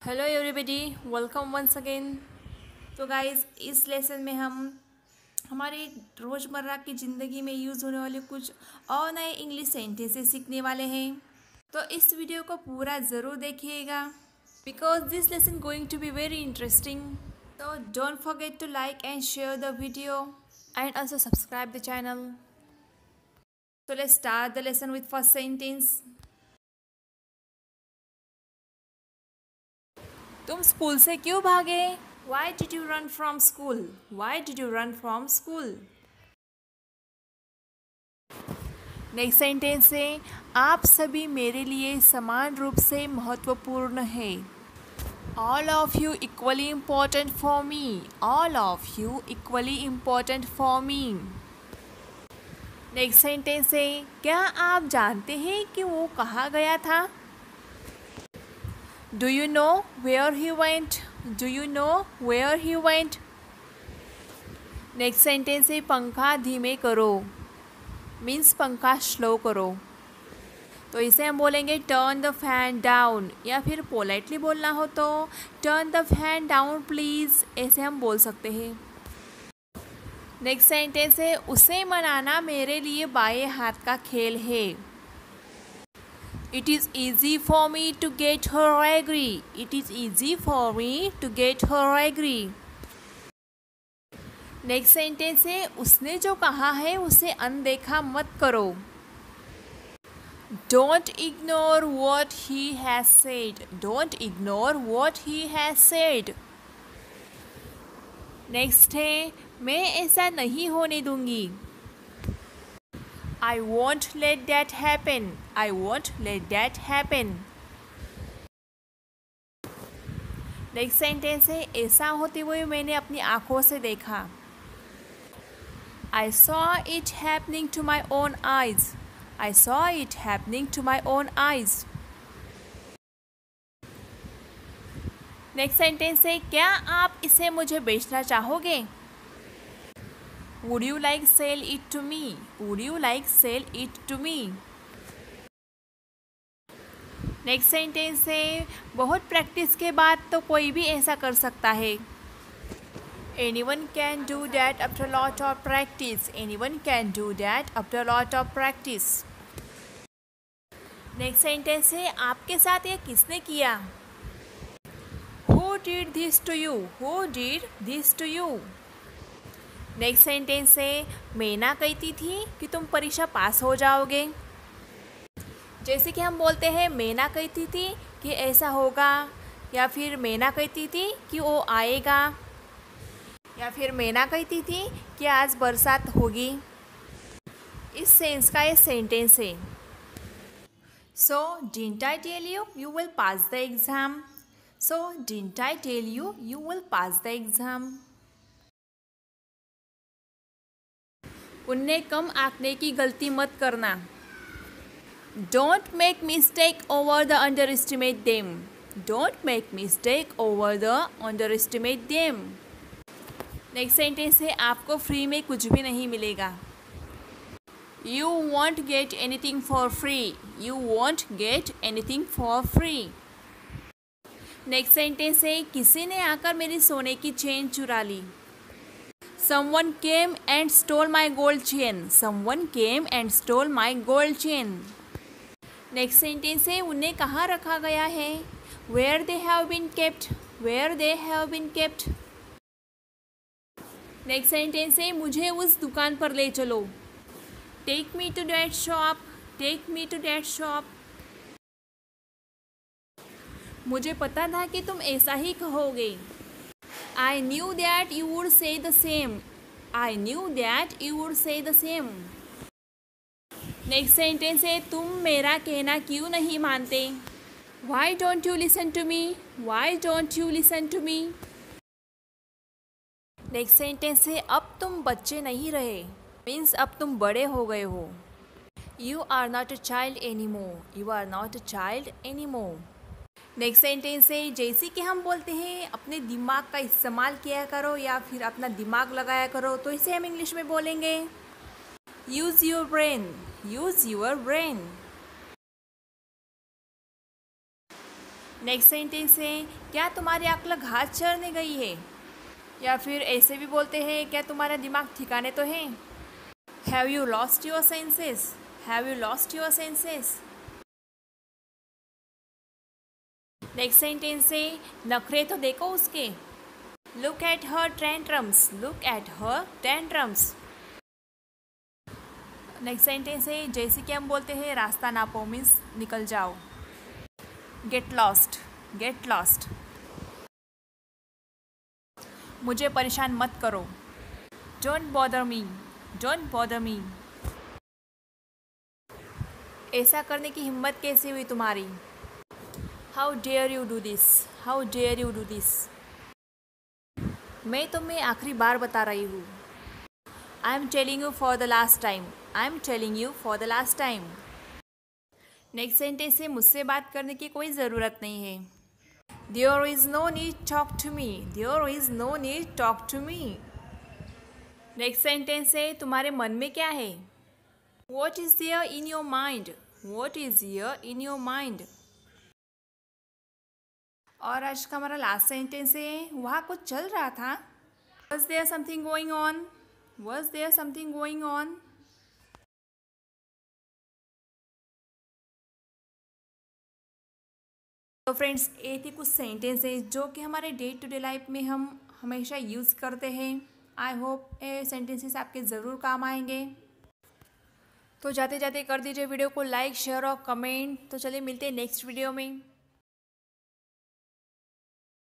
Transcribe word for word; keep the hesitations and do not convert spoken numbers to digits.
Hello everybody, welcome once again. तो guys, इस lesson में हम हमारे रोज़मर्रा की ज़िंदगी में यूज़ होने वाले कुछ और नए इंग्लिश सेंटेंसेस सीखने वाले हैं। तो इस वीडियो को पूरा ज़रूर देखिएगा because this lesson going to be very interesting. तो don't forget to like and share the video and also subscribe the channel. So let's start the lesson with first sentence. तुम स्कूल से क्यों भागे? Why did you run from school? Why did you run from school? Next sentence है, आप सभी मेरे लिए समान रूप से महत्वपूर्ण है। All of you equally important for me. All of you equally important for me. Next sentence है, क्या आप जानते हैं कि वो कहाँ गया था? Do you know where he went? Do you know where he went? Next sentence है, पंखा धीमे करो मीन्स पंखा स्लो करो। तो इसे हम बोलेंगे टर्न द फैन डाउन, या फिर पोलाइटली बोलना हो तो turn the fan down please, ऐसे हम बोल सकते हैं। नेक्स्ट सेंटेंस है, उसे मनाना मेरे लिए बाएं हाथ का खेल है। It is easy for me to get her angry. It is easy for me to get her angry. Next sentence है, उसने जो कहा है उसे अनदेखा मत करो। Don't ignore what he has said. Don't ignore what he has said. Next है, मैं ऐसा नहीं होने दूंगी। I won't let that happen. I won't let that happen. Next sentence है, ऐसा होते हुए मैंने अपनी आंखों से देखा। I saw it happening to my own eyes. I saw it happening to my own eyes. Next sentence है, क्या आप इसे मुझे बेचना चाहोगे? Would you like sell it to me? Would you like sell it to me? Next sentence है, बहुत practice के बाद तो कोई भी ऐसा कर सकता है। Anyone can do that after a lot of practice. Anyone can do that after a lot of practice. Next sentence है, आपके साथ ये किसने किया? Who did this to you? Who did this to you? Next sentence है, मैना कहती थी कि तुम परीक्षा पास हो जाओगे। जैसे कि हम बोलते हैं मैना कहती थी कि ऐसा होगा, या फिर मैना कहती थी कि वो आएगा, या फिर मैना कहती थी कि आज बरसात होगी। इस सेंस का ये सेंटेंस है। So didn't I tell you you will pass the exam? So didn't I tell you you will pass the exam? उन्हें कम आंकने की गलती मत करना। Don't make mistake over the underestimate them. Don't make mistake over the underestimate them. Next sentence है, आपको free में कुछ भी नहीं मिलेगा। You won't get anything for free. You won't get anything for free. Next sentence है, किसी ने आकर मेरी सोने की चेन चुरा ली। Someone came and stole my gold chain. Someone came and stole my gold chain. Next sentence है, उन्हें कहाँ रखा गया है? Where they have been kept. Where they have been kept. Next sentence है, मुझे उस दुकान पर ले चलो। Take me to that shop. Take me to that shop. मुझे पता था कि तुम ऐसा ही कहोगे। I knew that you would say the same. I knew that you would say the same. Next sentence है, तुम मेरा कहना क्यों नहीं मानते? Why don't you listen to me? Why don't you listen to me? Next sentence है, अब तुम बच्चे नहीं रहे मीन्स अब तुम बड़े हो गए हो। You are not a child anymore. You are not a child anymore. Next sentence है, जैसे कि हम बोलते हैं अपने दिमाग का इस्तेमाल किया करो या फिर अपना दिमाग लगाया करो, तो इसे हम इंग्लिश में बोलेंगे use your brain. Use your brain. Next sentence है क्या तुम्हारी अक्ल घास चरने गई है, या फिर ऐसे भी बोलते हैं क्या तुम्हारा दिमाग ठिकाने तो है। Have you lost your senses, have you lost your senses. Next sentence है नखरे तो देखो उसके, look at her tantrums, look at her tantrums. Next sentence है जैसे कि हम बोलते हैं रास्ता नापो मीन्स निकल जाओ। Get lost, get lost. मुझे परेशान मत करो, don't bother me, don't bother me. ऐसा करने की हिम्मत कैसे हुई तुम्हारी, how dare you do this, how dare you do this. मैं तुम्हें आखिरी बार बता रही हूँ, I am telling you for the last time, I am telling you for the last time. Next sentence है मुझसे बात करने की कोई ज़रूरत नहीं है, there is no need talk to me, there is no need talk to me. Next sentence है तुम्हारे मन में क्या है, what is there in your mind, what is there in your mind. और आज का हमारा लास्ट सेंटेंस है वहाँ कुछ चल रहा था, was there something going on, was there something going on. तो फ्रेंड्स ये थी कुछ सेंटेंस है जो कि हमारे डे टू डे लाइफ में हम हमेशा यूज़ करते हैं। आई होप ये सेंटेंसेस आपके ज़रूर काम आएंगे। तो जाते जाते कर दीजिए वीडियो को लाइक शेयर और कमेंट। तो चलिए मिलते हैं नेक्स्ट वीडियो में।